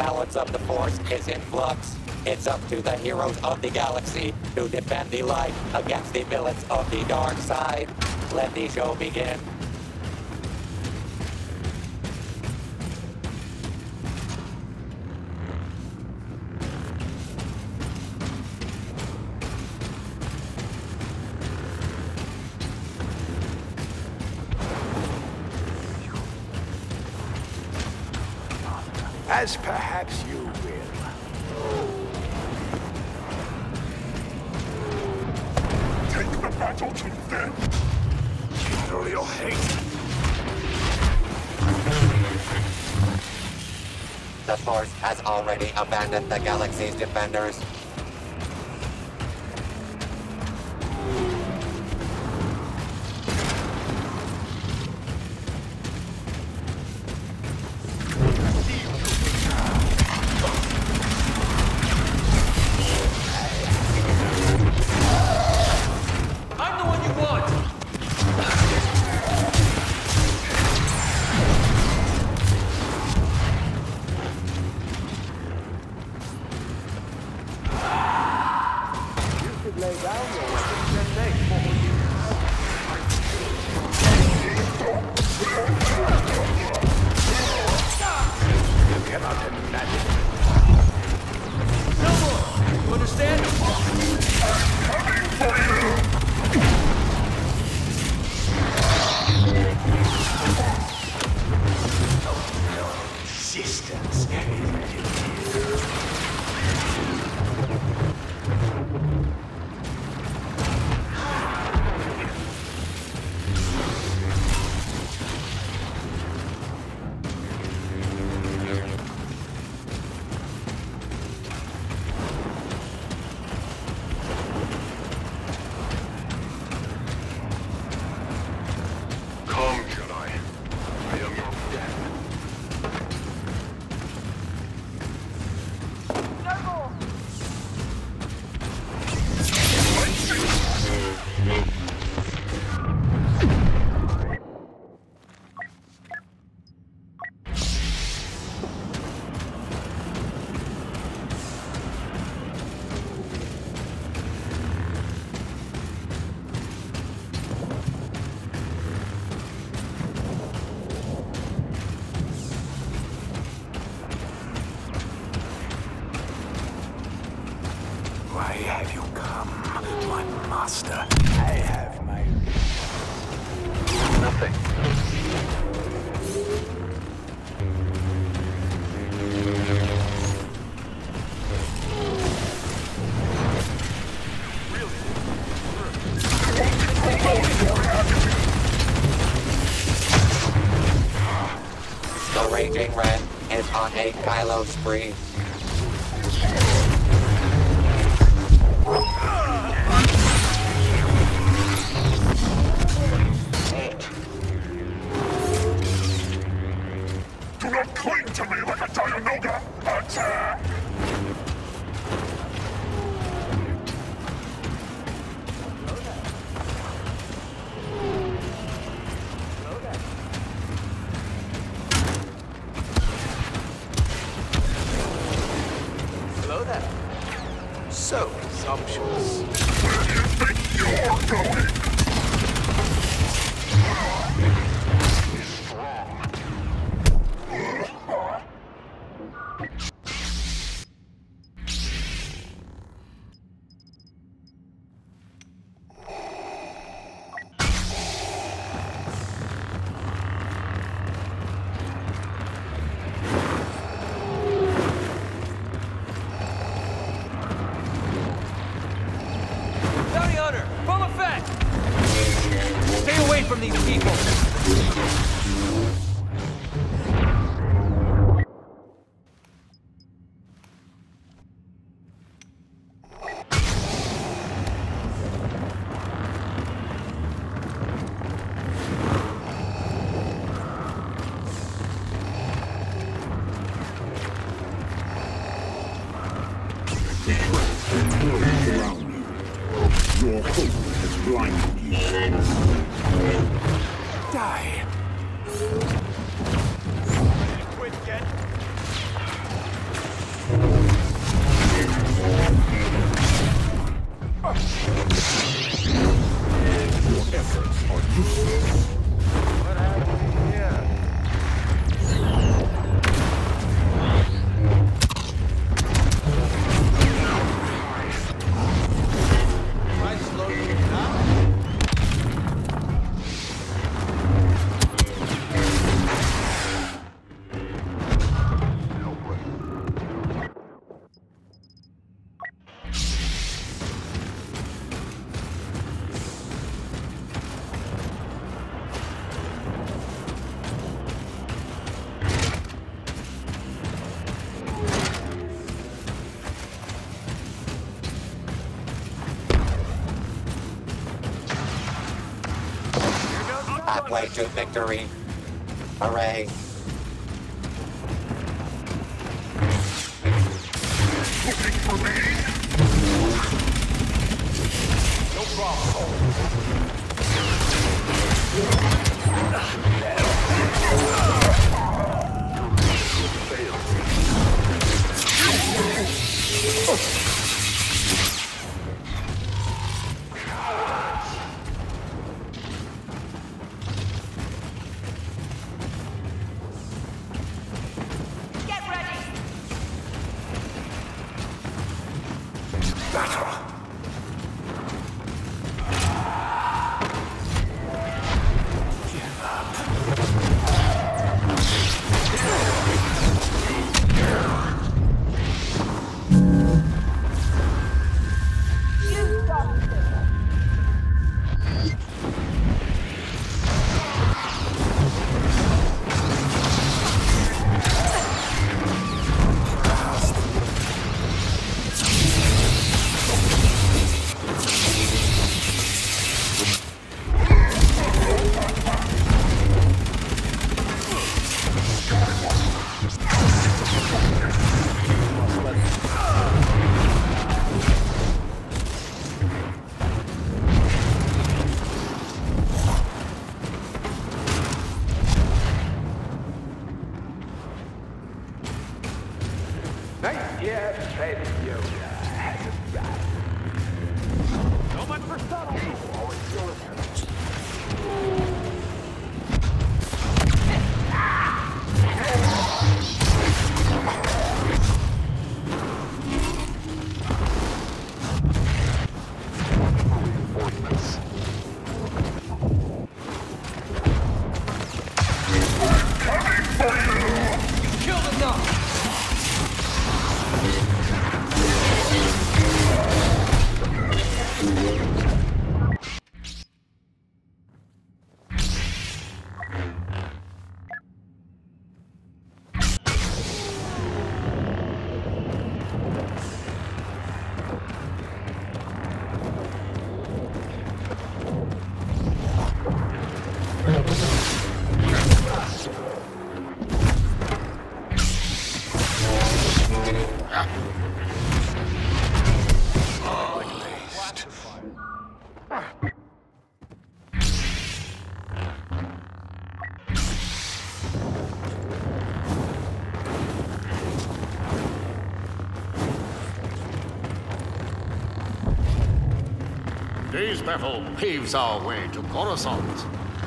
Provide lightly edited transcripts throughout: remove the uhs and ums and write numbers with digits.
balance of the Force is in flux. It's up to the heroes of the galaxy to defend the light against the villains of the dark side. Let the show begin. As perhaps you will. Take the battle to them! Kindle your hate! The Force has already abandoned the galaxy's defenders. Why have you come, my master? I have my... Nothing. The Raging Red is on a Kylo spree. Do not cling to me like a Dianoga! Attack! Hello there. So presumptuous. Where do you think you're going? Bounty Hunter! Boba Fett! Stay away from these people! Your hope has blinded you. Die. Quit again. way to victory. Hooray. Looking for me? No problem. Get ready! Battle! Night yet, Baby Yoda has arrived. So much for subtle. Killed enough. Today's battle paves our way to Coruscant.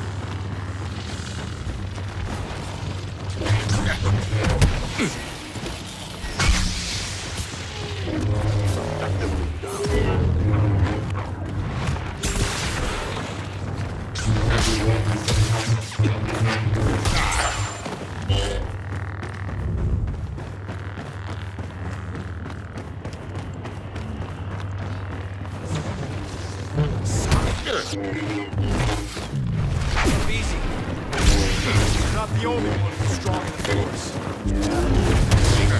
Easy. You're not the only one who's strong in the Force.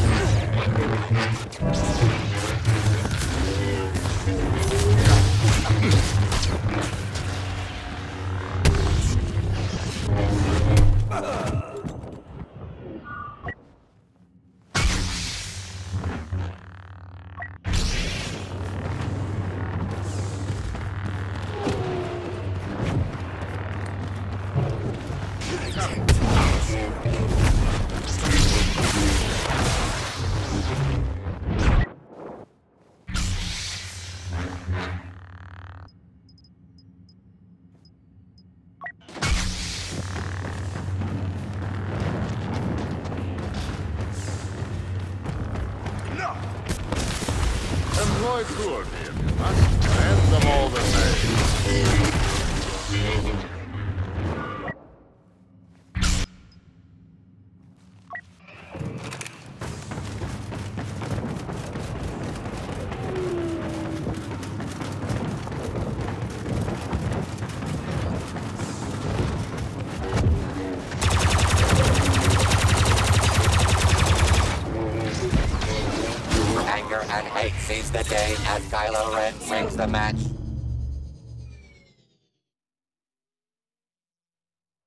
Employ cruelty if you must. End them all the same. Anger and hate seize the day as Kylo Ren wins the match.